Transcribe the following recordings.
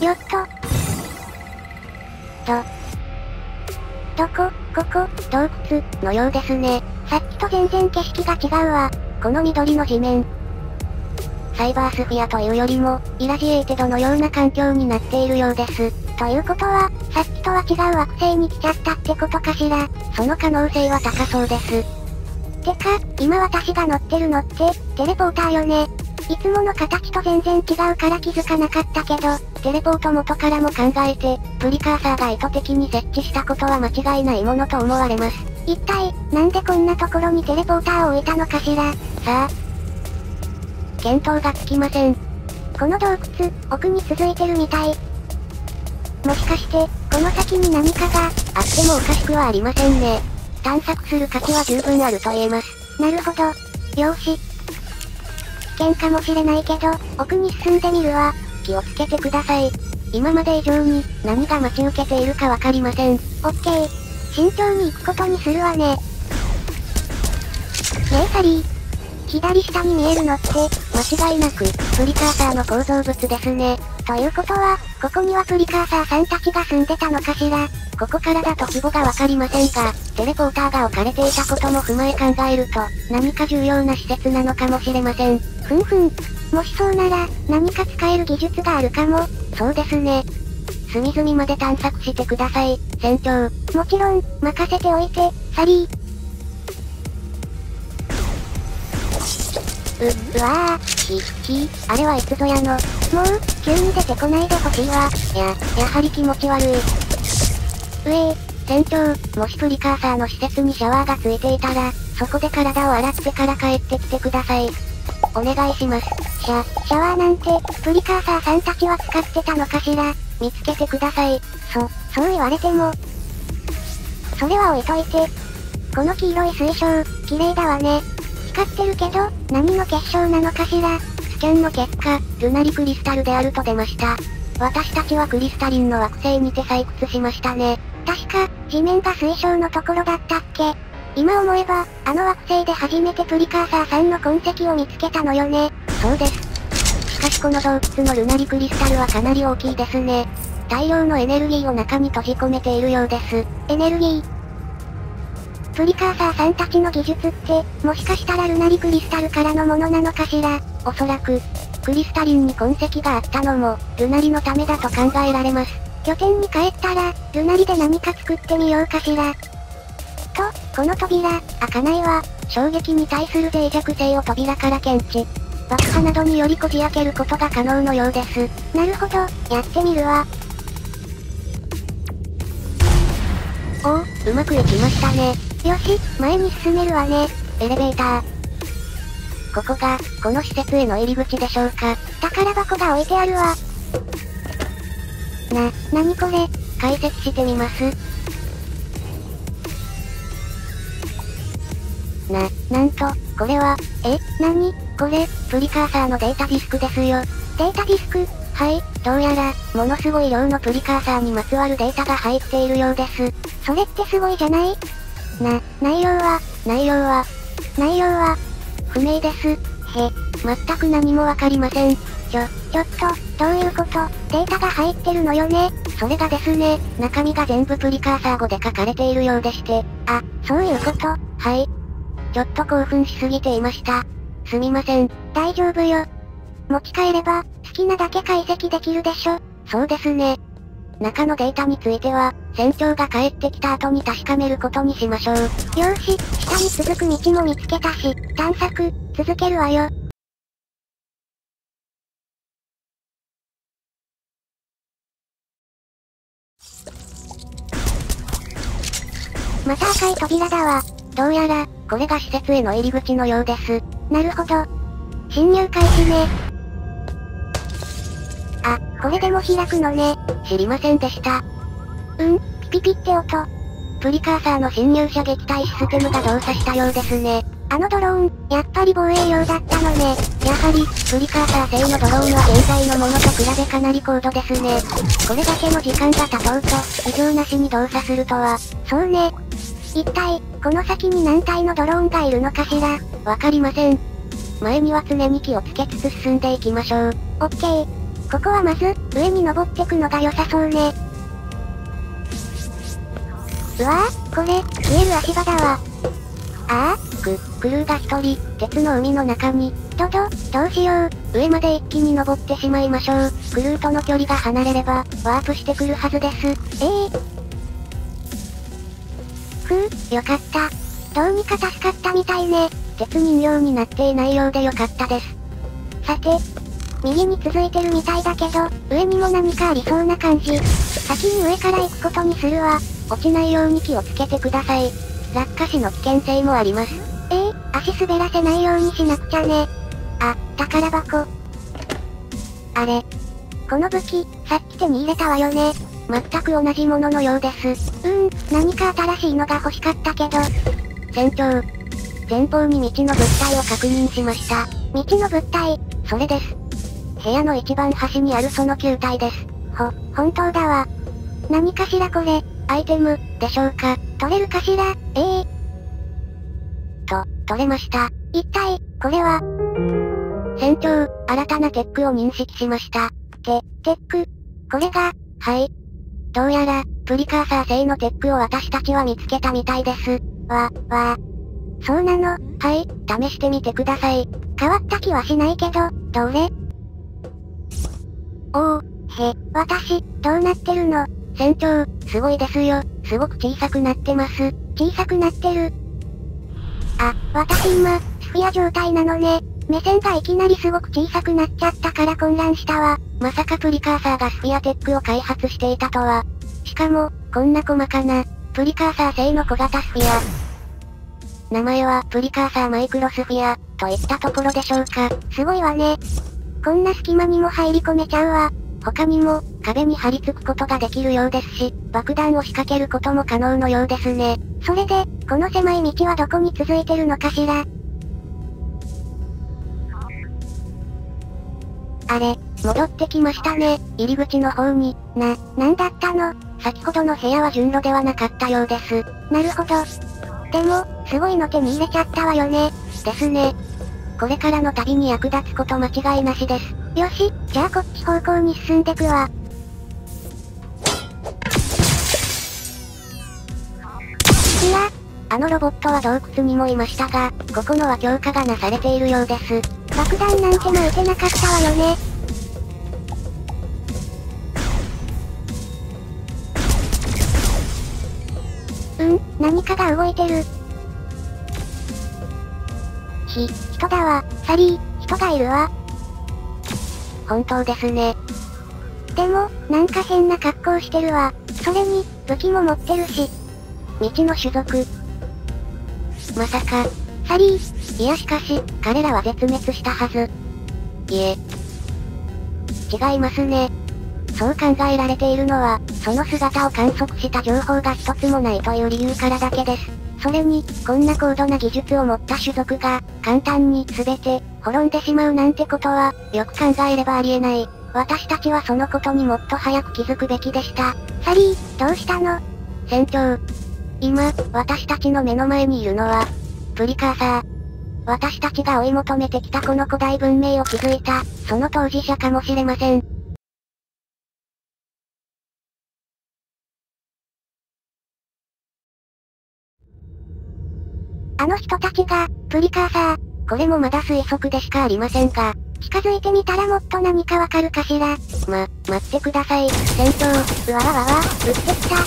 よっと。ここ、洞窟のようですね。さっきと全然景色が違うわ。この緑の地面。サイバースフィアというよりも、イラジエーテッドのような環境になっているようです。ということは、さっきとは違う惑星に来ちゃったってことかしら。その可能性は高そうです。てか、今私が乗ってるのって、テレポーターよね。いつもの形と全然違うから気づかなかったけど、テレポート元からも考えて、プリカーサーが意図的に設置したことは間違いないものと思われます。一体、なんでこんなところにテレポーターを置いたのかしら。さあ、見当がつきません。この洞窟、奥に続いてるみたい。もしかして、この先に何かが、あってもおかしくはありませんね。探索する価値は十分あると言えます。なるほど。よーし。危険かもしれないけど、奥に進んでみるわ。気をつけてください。今まで以上に、何が待ち受けているかわかりません。オッケー。慎重に行くことにするわね。ねえサリー。左下に見えるのって、間違いなく、プリカーサーの構造物ですね。ということは、ここにはプリカーサーさんたちが住んでたのかしら。ここからだと規模がわかりませんが、テレポーターが置かれていたことも踏まえ考えると、何か重要な施設なのかもしれません。ふんふん。もしそうなら、何か使える技術があるかも。そうですね。隅々まで探索してください、船長。もちろん、任せておいて、サリー。うわぁ、あれはいつぞやの。もう、急に出てこないでほしいわ。やはり気持ち悪い。船長、もしプリカーサーの施設にシャワーがついていたら、そこで体を洗ってから帰ってきてください。お願いします。シャワーなんて、プリカーサーさんたちは使ってたのかしら。見つけてください。そう言われても。それは置いといて。この黄色い水晶、綺麗だわね。光ってるけど、何の結晶なのかしら。スキャンの結果、ルナリクリスタルであると出ました。私たちはクリスタリンの惑星にて採掘しましたね。確か、地面が水晶のところだったっけ。今思えば、あの惑星で初めてプリカーサーさんの痕跡を見つけたのよね。そうです。しかしこの洞窟のルナリクリスタルはかなり大きいですね。大量のエネルギーを中に閉じ込めているようです。エネルギー。プリカーサーさんたちの技術って、もしかしたらルナリクリスタルからのものなのかしら。おそらく、クリスタリンに痕跡があったのも、ルナリのためだと考えられます。拠点に帰ったら、ルナリで何か作ってみようかしら。この扉、開かないわ。衝撃に対する脆弱性を扉から検知。爆破などによりこじ開けることが可能のようです。なるほど、やってみるわ。うまくいきましたね。よし、前に進めるわね。エレベーター。ここが、この施設への入り口でしょうか。宝箱が置いてあるわ。何これ。解析してみます。なんと、これは、何これ、プリカーサーのデータディスクですよ。データディスク。はい、どうやら、ものすごい量のプリカーサーにまつわるデータが入っているようです。それってすごいじゃない？内容は、不明です。全く何もわかりません。ちょっと、どういうこと？データが入ってるのよね？それがですね、中身が全部プリカーサー語で書かれているようでして。そういうこと？はい。ちょっと興奮しすぎていました。すみません。大丈夫よ。持ち帰れば、好きなだけ解析できるでしょ。そうですね。中のデータについては、船長が帰ってきた後に確かめることにしましょう。よーし、下に続く道も見つけたし、探索、続けるわよ。また赤い扉だわ。どうやら、これが施設への入り口のようです。なるほど。侵入開始ね。これでも開くのね。知りませんでした。ピピピって音。プリカーサーの侵入者撃退システムが動作したようですね。あのドローン、やっぱり防衛用だったのね。やはり、プリカーサー製のドローンは現在のものと比べかなり高度ですね。これだけの時間が経とうと、異常なしに動作するとは。そうね。一体、この先に何体のドローンがいるのかしら。わかりません。前には常に気をつけつつ進んでいきましょう。オッケー。 ここはまず、上に登ってくのが良さそうね。うわぁ、これ、消える足場だわ。ああ、クルーが一人、鉄の海の中に。どうしよう。上まで一気に登ってしまいましょう。クルーとの距離が離れれば、ワープしてくるはずです。よかった。どうにか助かったみたいね。鉄人形になっていないようでよかったです。さて、右に続いてるみたいだけど、上にも何かありそうな感じ。先に上から行くことにするわ。落ちないように気をつけてください。落下死の危険性もあります。足滑らせないようにしなくちゃね。あ、宝箱。あれ。この武器、さっき手に入れたわよね。全く同じもののようです。何か新しいのが欲しかったけど。船長。前方に道の物体を確認しました。道の物体、それです。部屋の一番端にあるその球体です。本当だわ。何かしらこれ、アイテム、でしょうか。取れるかしら。取れました。一体、これは。船長、新たなテックを認識しました。テック。これが、はい。どうやら、プリカーサー製のテックを私たちは見つけたみたいです。そうなの。はい、試してみてください。変わった気はしないけど、どれ？私、どうなってるの？船長、すごいですよ。すごく小さくなってます。小さくなってる。私今、スフィア状態なのね。目線がいきなりすごく小さくなっちゃったから混乱したわ。まさかプリカーサーがスフィアテックを開発していたとは。しかも、こんな細かな、プリカーサー製の小型スフィア。名前はプリカーサーマイクロスフィア、といったところでしょうか。すごいわね。こんな隙間にも入り込めちゃうわ。他にも、壁に張り付くことができるようですし、爆弾を仕掛けることも可能のようですね。それで、この狭い道はどこに続いてるのかしら。あれ、戻ってきましたね。入り口の方に。なんだったの？先ほどの部屋は順路ではなかったようです。なるほど。でも、すごいの手に入れちゃったわよね。ですね。これからの旅に役立つこと間違いなしです。よし、じゃあこっち方向に進んでくわ。あのロボットは洞窟にもいましたが、ここのは強化がなされているようです。爆弾なんて巻いてなかったわよね。何かが動いてる。人だわ。サリー、人がいるわ。本当ですね。でも、なんか変な格好してるわ。それに、武器も持ってるし。道の種族。まさか、サリー。いやしかし、彼らは絶滅したはず。いえ。違いますね。そう考えられているのは、その姿を観測した情報が一つもないという理由からだけです。それに、こんな高度な技術を持った種族が、簡単に全て、滅んでしまうなんてことは、よく考えればありえない。私たちはそのことにもっと早く気づくべきでした。サリー、どうしたの？船長。今、私たちの目の前にいるのは、プリカーサー。私たちが追い求めてきたこの古代文明を築いた、その当事者かもしれません。あの人たちが、プリカーサー。これもまだ推測でしかありませんが、近づいてみたらもっと何かわかるかしら。待ってください、船長。撃ってきた。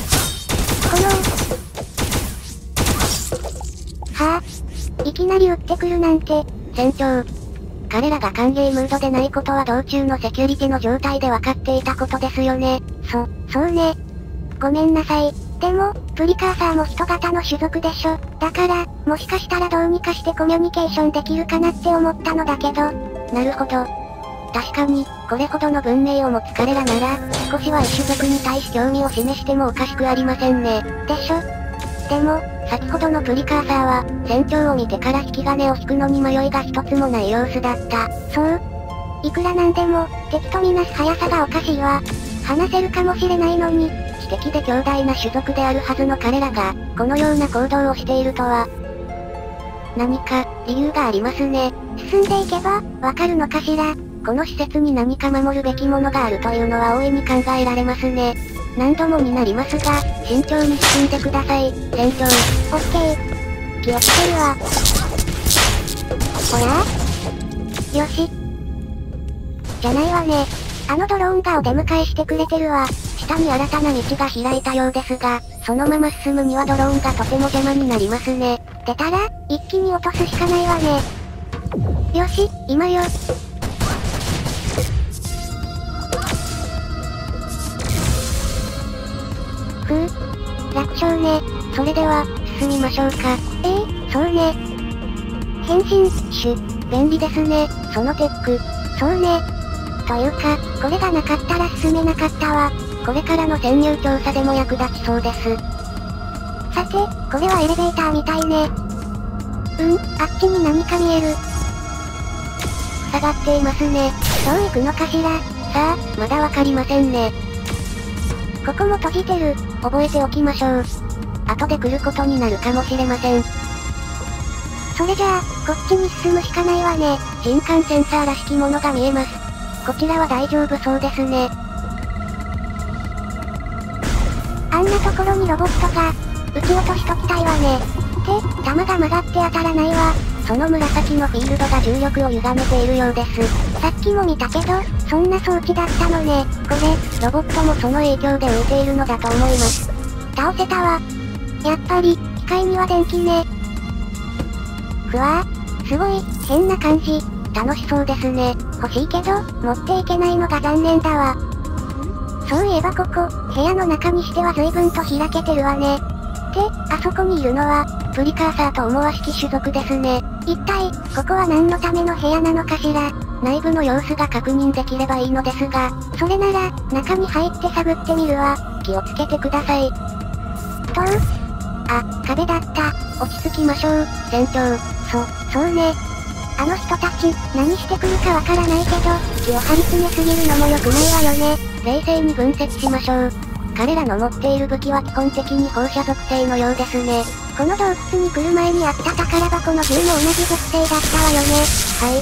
いきなり撃ってくるなんて、船長。彼らが歓迎ムードでないことは道中のセキュリティの状態で分かっていたことですよね。そうね。ごめんなさい。でも、プリカーサーも人型の種族でしょ。だから、もしかしたらどうにかしてコミュニケーションできるかなって思ったのだけど。なるほど。確かに、これほどの文明を持つ彼らなら、少しは異種族に対し興味を示してもおかしくありませんね。でしょ？でも、先ほどのプリカーサーは、船長を見てから引き金を引くのに迷いが一つもない様子だった。そう？いくらなんでも、敵とみなす速さがおかしいわ。話せるかもしれないのに、知的で強大な種族であるはずの彼らが、このような行動をしているとは。何か、理由がありますね。進んでいけば、わかるのかしら。 この施設に何か守るべきものがあるというのは大いに考えられますね。何度もになりますが、慎重に進んでください、船長。オッケー。気をつけるわ。ほら？よし。じゃないわね。あのドローンがお出迎えしてくれてるわ。下に新たな道が開いたようですが、そのまま進むにはドローンがとても邪魔になりますね。出たら、一気に落とすしかないわね。よし、今よ。ふう。楽勝ね。それでは、進みましょうか。そうね。変身、便利ですね。そのテック。そうね。というか、これがなかったら進めなかったわ。これからの潜入調査でも役立ちそうです。さて、これはエレベーターみたいね。あっちに何か見える。塞がっていますね。どう行くのかしら。さあ、まだわかりませんね。ここも閉じてる。覚えておきましょう。後で来ることになるかもしれません。それじゃあ、こっちに進むしかないわね。人感センサーらしきものが見えます。こちらは大丈夫そうですね。あんなところにロボットが、撃ち落としときたいわね。って、弾が曲がって当たらないわ。その紫のフィールドが重力を歪めているようです。さっきも見たけど、そんな装置だったのね。これ、ロボットもその影響で浮いているのだと思います。倒せたわ。やっぱり、機械には電気ね。ふわー、すごい、変な感じ。楽しそうですね。欲しいけど、持っていけないのが残念だわ。そういえばここ、部屋の中にしては随分と開けてるわね。って、あそこにいるのは、プリカーサーと思わしき種族ですね。一体、ここは何のための部屋なのかしら。内部の様子が確認できればいいのですが、それなら、中に入って探ってみるわ。気をつけてください。あ、壁だった。落ち着きましょう、船長。そうね。あの人たち、何してくるかわからないけど、気を張り詰めすぎるのも良くないわよね。冷静に分析しましょう。彼らの持っている武器は基本的に放射属性のようですね。この洞窟に来る前にあった宝箱の銃も同じ属性だったわよね。はい。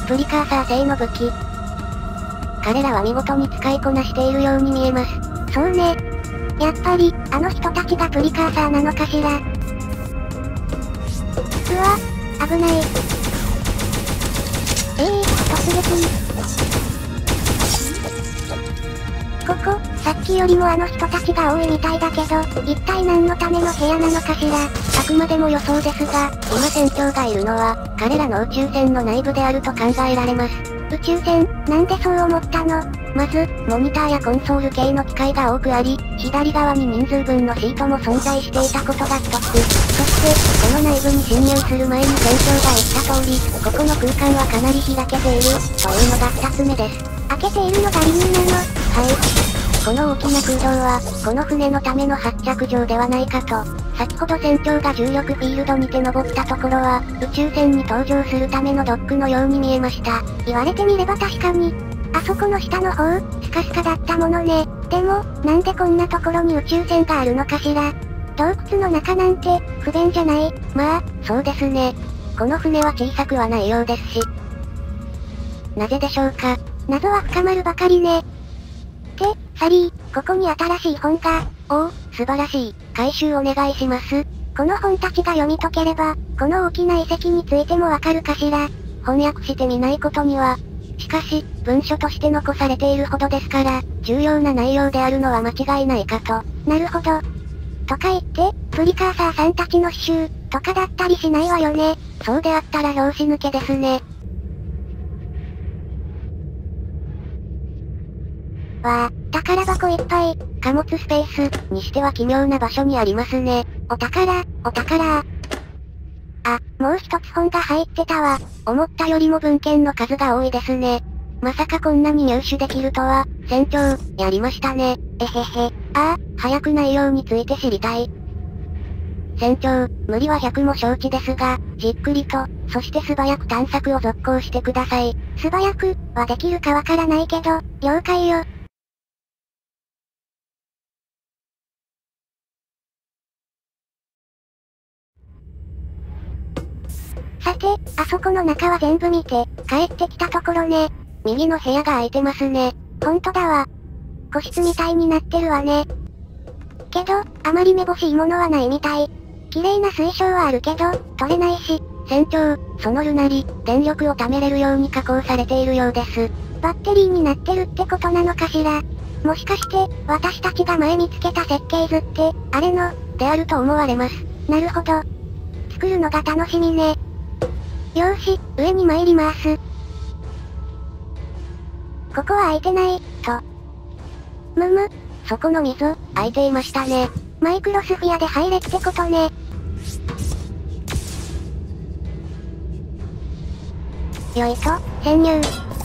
プリカーサー製の武器。彼らは見事に使いこなしているように見えます。そうね。やっぱり、あの人たちがプリカーサーなのかしら。うわ、危ない。突撃に。ここ、さっきよりもあの人たちが多いみたいだけど、一体何のための部屋なのかしら。あくまでも予想ですが、今船長がいるのは、彼らの宇宙船の内部であると考えられます。宇宙船、なんでそう思ったの？まず、モニターやコンソール系の機械が多くあり、左側に人数分のシートも存在していたことが一つ。そして、この内部に侵入する前に船長が言った通り、ここの空間はかなり開けている、というのが二つ目です。開けているのが理由なの？はい。この大きな空洞は、この船のための発着場ではないかと。先ほど船長が重力フィールドにて登ったところは、宇宙船に登場するためのドックのように見えました。言われてみれば確かに。あそこの下の方、スカスカだったものね。でも、なんでこんなところに宇宙船があるのかしら。洞窟の中なんて、不便じゃない？まあ、そうですね。この船は小さくはないようですし。なぜでしょうか。謎は深まるばかりね。サリー、ここに新しい本が。おお、素晴らしい。回収お願いします。この本たちが読み解ければ、この大きな遺跡についてもわかるかしら。翻訳してみないことには。しかし、文書として残されているほどですから、重要な内容であるのは間違いないかと。なるほど。とか言って、プリカーサーさんたちの刺繍、とかだったりしないわよね。そうであったら拍子抜けですね。わあ、宝箱いっぱい、貨物スペース、にしては奇妙な場所にありますね。お宝。あ、もう一つ本が入ってたわ。思ったよりも文献の数が多いですね。まさかこんなに入手できるとは、船長、やりましたね。えへへ。ああ、早く内容について知りたい。船長、無理は100も承知ですが、じっくりと、そして素早く探索を続行してください。素早く、はできるかわからないけど、了解よ。さて、あそこの中は全部見て、帰ってきたところね。 右の部屋が空いてますね。ほんとだわ。個室みたいになってるわね。けど、あまりめぼしいものはないみたい。綺麗な水晶はあるけど、取れないし。船長、そのルナリ、電力を貯めれるように加工されているようです。バッテリーになってるってことなのかしら。もしかして、私たちが前見つけた設計図って、あれの、であると思われます。なるほど。作るのが楽しみね。よーし、上に参ります。ここは開いてない、と。むむ、そこの溝、開いていましたね。マイクロスフィアで入れってことね。よいと、潜入。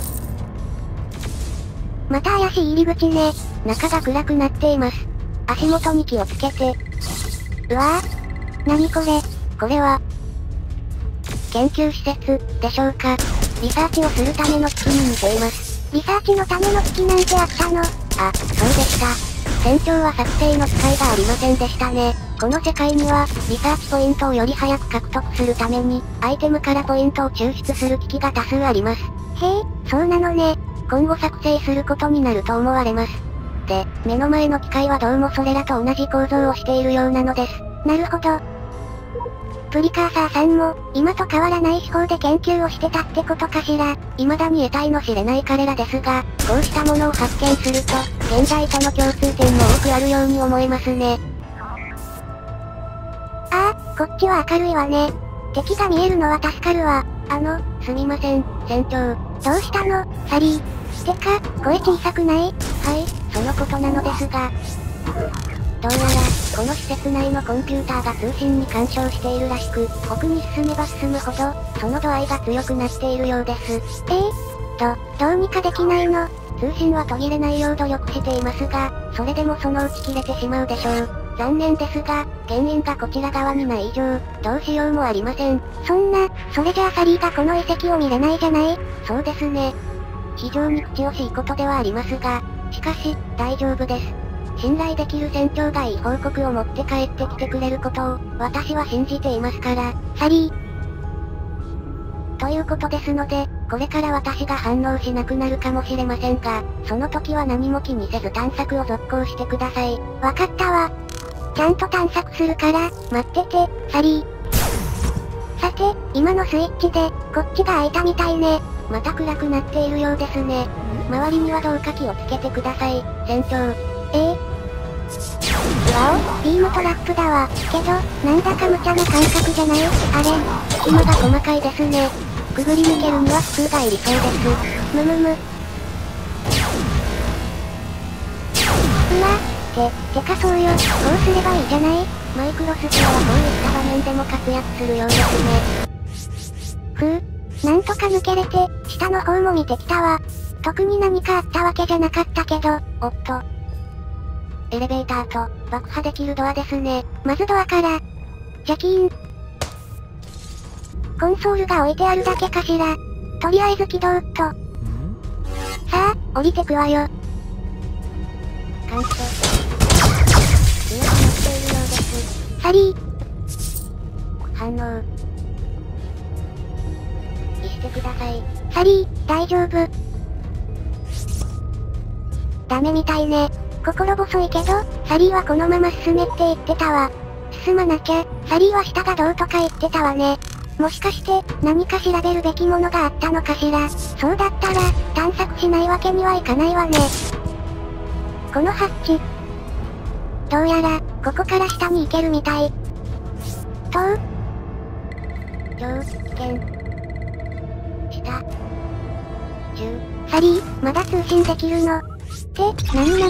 また怪しい入り口ね。中が暗くなっています。足元に気をつけて。うわぁ。何これ。これは、研究施設、でしょうか。リサーチをするための機器に似ています。リサーチのための機器なんてあったの？あ、そうでした。船長は作成の使いがありませんでしたね。この世界には、リサーチポイントをより早く獲得するために、アイテムからポイントを抽出する機器が多数あります。へえ、そうなのね。今後作成することになると思われます。で、目の前の機械はどうもそれらと同じ構造をしているようなのです。なるほど。プリカーサーさんも、今と変わらない手法で研究をしてたってことかしら。未だに得体の知れない彼らですが、こうしたものを発見すると、現在との共通点も多くあるように思えますね。ああ、こっちは明るいわね。敵が見えるのは助かるわ。すみません、船長。どうしたの、サリー。てか、声小さくない？はい、そのことなのですが。どうやら、この施設内のコンピューターが通信に干渉しているらしく、奥に進めば進むほど、その度合いが強くなっているようです。どうにかできないの？通信は途切れないよう努力していますが、それでもそのうち切れてしまうでしょう。残念ですが、原因がこちら側にない以上、どうしようもありません。そんな、それじゃあサリーがこの遺跡を見れないじゃない？そうですね。非常に口惜しいことではありますが、しかし、大丈夫です。信頼できる船長がいい報告を持って帰ってきてくれることを、私は信じていますから、サリー。ということですので、これから私が反応しなくなるかもしれませんが、その時は何も気にせず探索を続行してください。わかったわ。ちゃんと探索するから、待ってて、サリー。さて、今のスイッチで、こっちが開いたみたいね。また暗くなっているようですね。周りにはどうか気をつけてください、船長。わお、ビームトラップだわ。けど、なんだか無茶な感覚じゃない？あれ、隙間が細かいですね。くぐり抜けるには普通がいりそうです。むむむ。うわ、てかそうよ、こうすればいいじゃない？マイクロスフィアはこういった場面でも活躍するようですね。なんとか抜けれて、下の方も見てきたわ。特に何かあったわけじゃなかったけど、おっと。エレベーターと、爆破できるドアですね。まずドアから。ジャキーン。コンソールが置いてあるだけかしら。とりあえず起動っと。さあ、降りてくわよ。干渉。上が乗っているようです。サリー。反応。してください。サリー、大丈夫。ダメみたいね。心細いけど、サリーはこのまま進めって言ってたわ。進まなきゃ、サリーは下がどうとか言ってたわね。もしかして、何か調べるべきものがあったのかしら。そうだったら、探索しないわけにはいかないわね。このハッチ。どうやら、ここから下に行けるみたい。超危険。サリー、まだ通信できるの？って、なん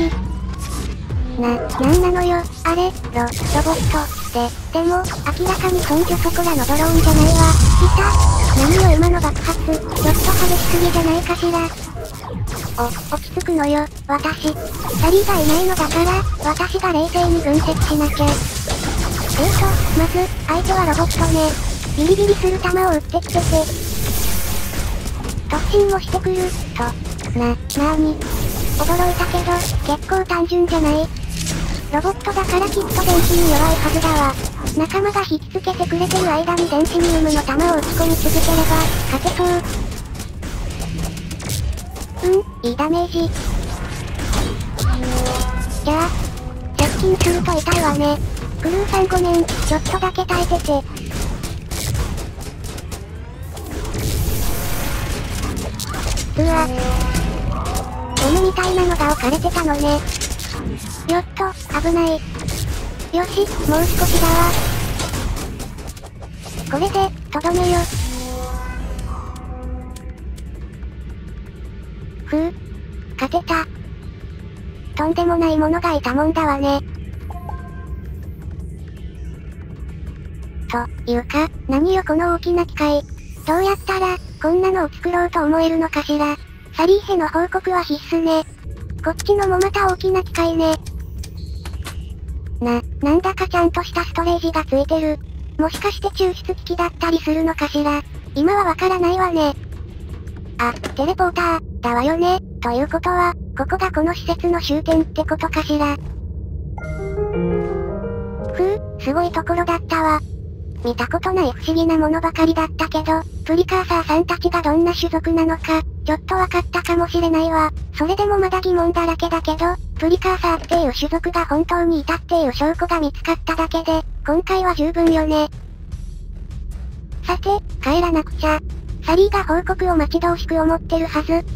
なのよ、あれ、ロボット。でも、明らかに根拠そこらのドローンじゃないわ。何よ今の爆発、ちょっと激しすぎじゃないかしら。落ち着くのよ、私。サリーがいないのだから、私が冷静に分析しなきゃ。まず、相手はロボットね。ビリビリする弾を撃ってきてて。突進もしてくる、なーに。驚いたけど、結構単純じゃない？ロボットだからきっと電気に弱いはずだわ。仲間が引きつけてくれてる間に電子ニウムの弾を撃ち込み続ければ、勝てそう。 いいダメージ。じゃあ、接近すると痛いわね。クルーさんごめん、ちょっとだけ耐えてて。うわ。ゴムみたいなのが置かれてたのね。よっと、危ない。よし、もう少しだわ。これで、とどめよ。ふう。勝てた。とんでもないものがいたもんだわね。というか、何よこの大きな機械。どうやったら、こんなのを作ろうと思えるのかしら。サリーヘの報告は必須ね。こっちのもまた大きな機械ね。なんだかちゃんとしたストレージがついてる。もしかして抽出機器だったりするのかしら。今はわからないわね。あ、テレポーター、だわよね。ということは、ここがこの施設の終点ってことかしら。すごいところだったわ。見たことない不思議なものばかりだったけど、プリカーサーさんたちがどんな種族なのか、ちょっとわかったかもしれないわ。それでもまだ疑問だらけだけど、プリカーサーっていう種族が本当にいたっていう証拠が見つかっただけで、今回は十分よね。さて、帰らなくちゃ。サリーが報告を待ち遠しく思ってるはず。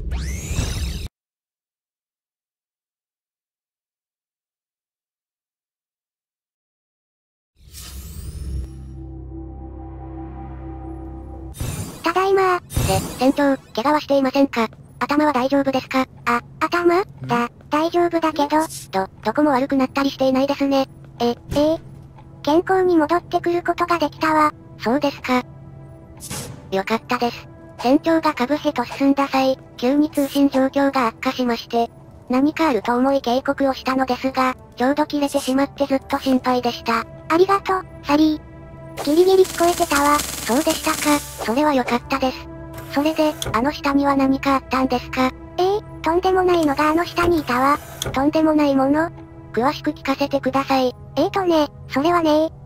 ただいま船長、怪我はしていませんか？頭は大丈夫ですか？頭？大丈夫だけど、どこも悪くなったりしていないですね。健康に戻ってくることができたわ。そうですか。よかったです。船長がカブヘと進んだ際、急に通信状況が悪化しまして、何かあると思い警告をしたのですが、ちょうど切れてしまってずっと心配でした。ありがとう、サリー。ギリギリ聞こえてたわ。そうでしたか。それは良かったです。それで、あの下には何かあったんですか？とんでもないのがあの下にいたわ。とんでもないもの？詳しく聞かせてください。それはね、